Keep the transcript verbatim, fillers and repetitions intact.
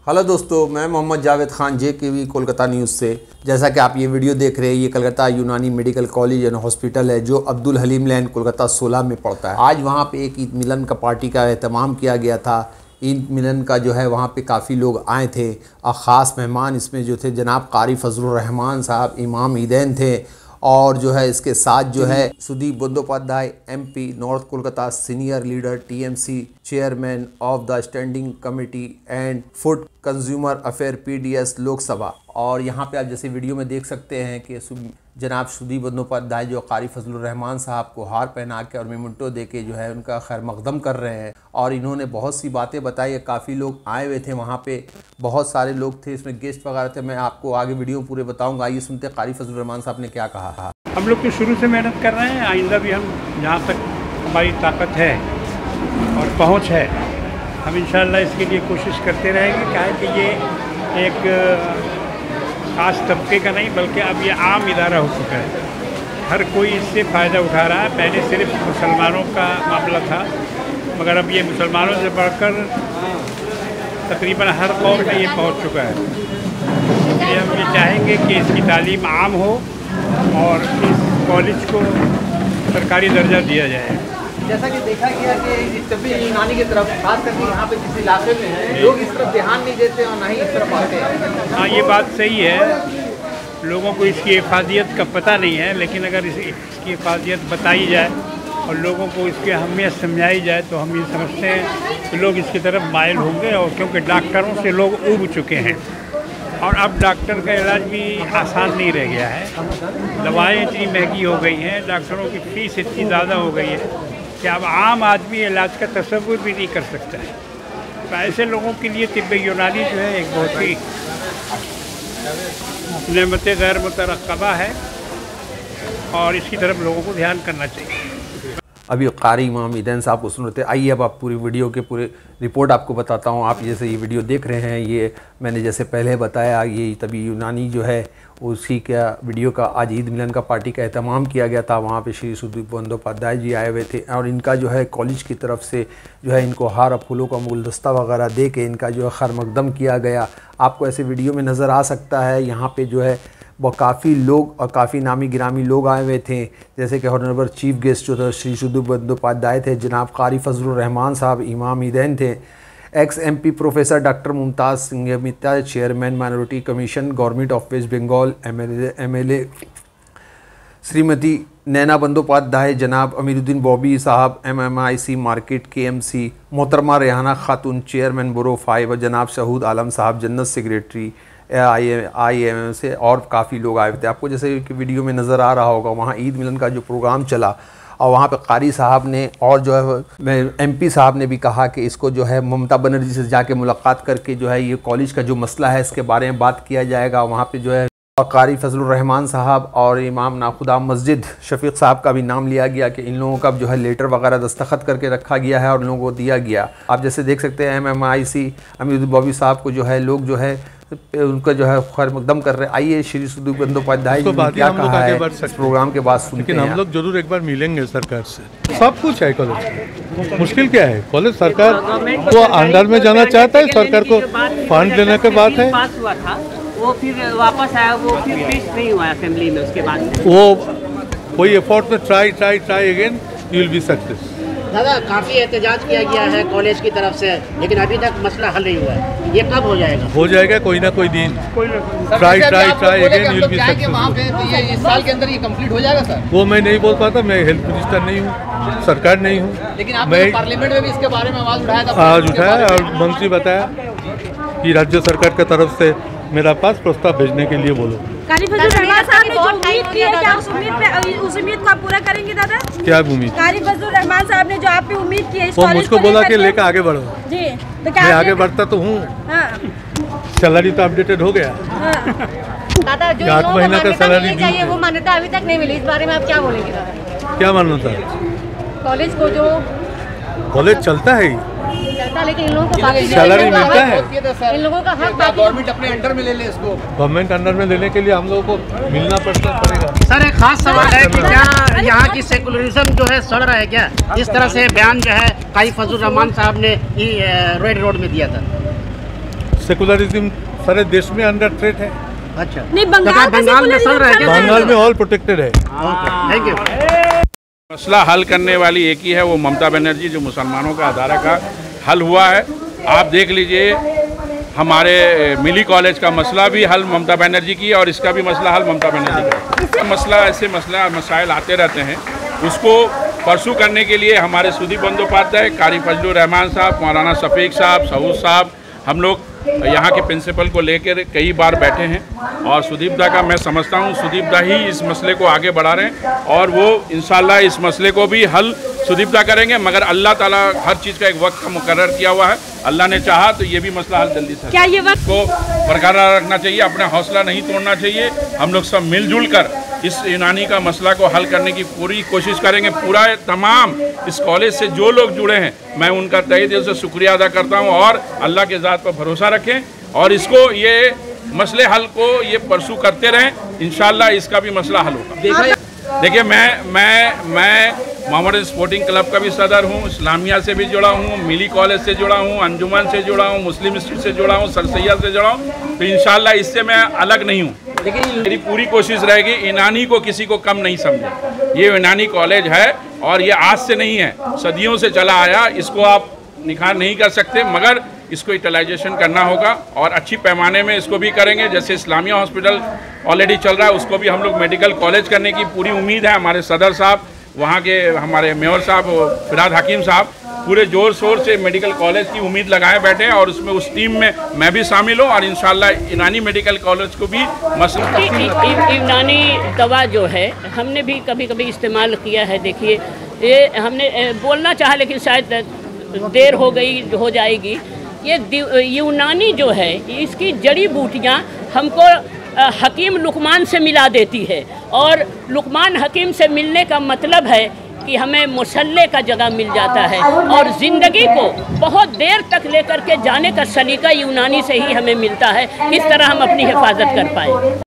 Hello दोस्तों, मैं मोहम्मद जावेद खान जे के वी कोलकाता न्यूज़ से। जैसा कि आप ये वीडियो देख रहे हैं, ये कलकत्ता यूनानी मेडिकल कॉलेज एंड हॉस्पिटल है जो अब्दुल हलीम लैन कोलकाता सोलह में पड़ता है। आज वहाँ पे एक ईद मिलन का पार्टी का एहतमाम किया गया था। ईद मिलन का जो है वहाँ पे काफ़ी लोग आए थे और ख़ास मेहमान इसमें जो थे जनाब कारी फजलुर रहमान साहब इमाम ईदैन थे, और जो है इसके साथ जो है Sudip Bandyopadhyay MP north Kolkata senior leader TMC chairman of the standing committee and food consumer affair PDS Lok Sabha. और यहाँ पे आप जैसे वीडियो में देख सकते हैं कि जनाब सुदीप बंदोपाध्याय जो कारी फजलुर रहमान साहब को हार पहना के और मेमेंटो दे के जो है उनका खैर मकदम कर रहे हैं। और इन्होंने बहुत सी बातें बताई। काफ़ी लोग आए हुए थे वहाँ पे, बहुत सारे लोग थे, इसमें गेस्ट वगैरह थे। मैं आपको आगे वीडियो पूरे बताऊँगा। आइए सुनते कारी फजलुर रहमान साहब ने क्या कहा। हम लोग तो शुरू से मेहनत कर रहे हैं, आइंदा भी हम जहाँ तक हमारी ताकत है और पहुँच है हम इंशाअल्लाह इसके लिए कोशिश करते रहेंगे। क्या है कि ये एक खास तबके का नहीं बल्कि अब ये आम इदारा हो चुका है, हर कोई इससे फ़ायदा उठा रहा है। पहले सिर्फ मुसलमानों का मामला था, मगर अब ये मुसलमानों से बढ़कर तकरीबन हर कौम में ये पहुँच चुका है। इसलिए हम ये चाहेंगे कि इसकी तालीम आम हो और इस कॉलेज को सरकारी दर्जा दिया जाए। जैसा कि देखा गया कि तभी यूनानी की तरफ खास करके यहाँ पे जिस इलाके में है लोग इस तरफ ध्यान नहीं देते और ना ही इस तरफ आते हैं। हाँ, ये बात सही है, लोगों को इसकी हिफाजियत का पता नहीं है, लेकिन अगर इस, इसकी हिफाजियत बताई जाए और लोगों को इसकी अहमियत समझाई जाए तो हम ये समझते हैं कि लोग इसकी तरफ माइल होंगे। और क्योंकि डॉक्टरों से लोग ऊब चुके हैं और अब डॉक्टर का इलाज भी आसान नहीं रह गया है। दवाएं इतनी महंगी हो गई हैं, डॉक्टरों की फ़ीस इतनी ज़्यादा हो गई है कि अब आम आदमी इलाज का तसव्वुर भी नहीं कर सकता है। तो ऐसे लोगों के लिए तिब्ब यूनानी जो है एक बहुत ही नेमत गैर मुतरक़्क़बा है और इसकी तरफ लोगों को ध्यान करना चाहिए। अभी कारी इमाम ईदैन साहब को सुन रहे थे। आइए अब आप पूरी वीडियो के पूरे रिपोर्ट आपको बताता हूँ। आप जैसे ये वीडियो देख रहे हैं, ये मैंने जैसे पहले बताया, ये तभी यूनानी जो है उसी का वीडियो का आज ईद मिलन का पार्टी का एहतमाम किया गया था। वहाँ पे श्री सुदीप बंदोपाध्याय जी आए हुए थे और इनका जो है कॉलेज की तरफ से जो है इनको हार और फूलों का गुलदस्ता वगैरह दे के इनका जो है खैर मकदम किया गया। आपको ऐसे वीडियो में नज़र आ सकता है। यहाँ पे जो है वो काफ़ी लोग और काफ़ी नामी गिरामी लोग आए हुए थे, जैसे कि ऑनरेबल चीफ गेस्ट जो था श्री सुदीप बंदोपाध्याय थे, जनाब कारी फजलुर रहमान साहब इमाम ईदैन थे, ex MP professor doctor Mumtaz Singh Mitta chairman minority commission government of West Bengal MLA MLA Shrimati Naina Bandyopadhyay, जनाब अमीरुद्दीन बॉबी साहब एमएमआईसी मार्केट केएमसी, मोहतरमा रेहाना खातून चेयरमैन बुरो फाइव, जनाब शहूद आलम साहब जन्नत secretary I I M M से, और काफ़ी लोग आए थे। आपको जैसे कि वीडियो में नज़र आ रहा होगा, वहाँ ईद मिलन का जो प्रोग्राम चला और वहाँ पे कारी साहब ने और जो है एमपी साहब ने भी कहा कि इसको जो है ममता बनर्जी से जाके मुलाकात करके जो है ये कॉलेज का जो मसला है इसके बारे में बात किया जाएगा। वहाँ पे जो है कारी फजलुर रहमान साहब और इमाम नाखुदा मस्जिद शफीक साहब का भी नाम लिया गया कि इन लोगों का जो है लेटर वगैरह दस्तखत करके रखा गया है और लोगों को दिया गया। आप जैसे देख सकते हैं M M I C Amiruddin Bobby साहब को जो है लोग जो है उनका जो है खैर मकदम कर रहे हैं। आइए श्री सुदीप बंदोपाध्याय जी ने क्या कहा है इस प्रोग्राम के बाद सुनते हैं। हम लोग जरूर एक बार मिलेंगे सरकार से। सब कुछ है कॉलेज, मुश्किल क्या है? कॉलेज सरकार को अंडर में जाना चाहता है, सरकार को फंड देने के बाद है वो फिर वापस आया, वो फिर पेश नहीं हुआ असेंबली में। उसके बाद वो कोई एफर्ट में try try try again you will be success. दादा, काफ़ी एहतजाज किया गया है कॉलेज की तरफ से, लेकिन अभी तक मसला हल नहीं हुआ है। ये कब हो जाएगा? हो जाएगा कोई ना कोई दिन। Try try try again you will be success. ये इस साल के अंदर ये कंप्लीट हो जाएगा सर? वो मैं नहीं बोल पाता, मैं हेल्थ मिनिस्टर नहीं हूँ, सरकार नहीं हूँ। लेकिन आपने पार्लियामेंट में भी इसके बारे में आवाज़ उठाया था। आज उठाया और मंत्री बताया कि राज्य सरकार की तरफ से मेरा पास प्रस्ताव भेजने के लिए बोलो। कारी फजलुर रहमान साहब ने जो उम्मीद की है, क्या उस उम्मीद पे उस उम्मीद को आप पूरा करेंगे दादा? क्या उम्मीद? कारी फजलुर रहमान साहब ने जो आप पे उम्मीद की है, वो मुझको बोला कि लेकर आगे बढ़ो जी, तो क्या मैं आगे बढ़ता तो हूँ। सैलरी तो अपडेटेड हो गया। दादा, जो आठ महीना का सैलरी चाहिए वो मान्यता अभी तक नहीं मिली, इस बारे में आप क्या बोलेंगे दादा? क्या मान्यता? कॉलेज को जो कॉलेज चलता है चलता, लेकिन इन लोगों को सैलरी मिलता है, इन लोगों का हक गवर्नमेंट अपने अंडर में ले ले इसको। गवर्नमेंट अंडर में लेने के लिए हम लोगों को मिलना पड़ता पड़ेगा। सर, एक खास सवाल है कि क्या यहाँ की सेकुलरिज्म जो है सड़ रहा है क्या? इस तरह से बयान जो है कारी फजलुर रहमान साहब ने रेड रोड में दिया था। सेकुलरिज्म सारे देश में अंडर थ्रेट है। अच्छा, नहीं बंगाल बंगाल में चल रहा है क्या? बंगाल में ऑल प्रोटेक्टेड है। Thank you. मसला हल करने वाली एक ही है, वो ममता बनर्जी, जो मुसलमानों का अदारा का हल हुआ है। आप देख लीजिए, हमारे मिली कॉलेज का मसला भी हल ममता बनर्जी की और इसका भी मसला हल ममता बनर्जी का। मसला ऐसे मसला मसाइल आते रहते हैं, उसको परसू करने के लिए हमारे सुदीप बंदोपाध्याय, कारी फजलुर रहमान साहब, मौलाना शफीक साहब, सऊद साहब, हम लोग यहाँ के प्रिंसिपल को लेकर कई बार बैठे हैं और सुदीप दा का मैं समझता हूँ सुदीप दा ही इस मसले को आगे बढ़ा रहे हैं और वो इंशाल्लाह इस मसले को भी हल सुदीप दा करेंगे। मगर अल्लाह ताला हर चीज़ का एक वक्त का मुकर्रर किया हुआ है, अल्लाह ने चाहा तो ये भी मसला हल जल्दी से। क्या ये वक्त को बरकरार रखना चाहिए, अपना हौसला नहीं तोड़ना चाहिए। हम लोग सब मिलजुल कर इस यूनानी का मसला को हल करने की पूरी कोशिश करेंगे। पूरा तमाम इस कॉलेज से जो लोग जुड़े हैं, मैं उनका तहे दिल से शुक्रिया अदा करता हूं और अल्लाह के ज़ात पर भरोसा रखें और इसको ये मसले हल को ये परसू करते रहें। इंशाल्लाह इसका भी मसला हल होगा। देखिए, मैं मैं मैं मोहम्मदन स्पोर्टिंग क्लब का भी सदर हूँ, इस्लामिया से भी जुड़ा हूँ, मिली कॉलेज से जुड़ा हूँ, अंजुमन से जुड़ा हूँ, मुस्लिम इंस्टीट्यूट से जुड़ा हूँ, सर सैयद से जुड़ा हूँ। तो इंशाल्लाह इससे मैं अलग नहीं हूँ। लेकिन मेरी पूरी कोशिश रहेगी यूनानी को किसी को कम नहीं समझे। ये यूनानी कॉलेज है और ये आज से नहीं है, सदियों से चला आया। इसको आप निखार नहीं कर सकते, मगर इसको यूटिलाइजेशन करना होगा और अच्छी पैमाने में इसको भी करेंगे। जैसे इस्लामिया हॉस्पिटल ऑलरेडी चल रहा है, उसको भी हम लोग मेडिकल कॉलेज करने की पूरी उम्मीद है। हमारे सदर साहब, वहाँ के हमारे मेयर साहब फिराद हकीम साहब पूरे जोर शोर से मेडिकल कॉलेज की उम्मीद लगाए बैठे हैं और उसमें उस टीम में मैं भी शामिल हूँ और इंशाल्लाह यूनानी मेडिकल कॉलेज को भी मसला। यूनानी दवा जो है हमने भी कभी कभी इस्तेमाल किया है। देखिए, ये हमने बोलना चाहा लेकिन शायद देर हो गई हो जाएगी। ये यूनानी जो है, इसकी जड़ी बूटियाँ हमको हकीम लुकमान से मिला देती है और लुकमान हकीम से मिलने का मतलब है कि हमें मुसल्ले का जगह मिल जाता है और ज़िंदगी को बहुत देर तक लेकर के जाने का सलीका यूनानी से ही हमें मिलता है। इस तरह हम अपनी हिफाजत कर पाए।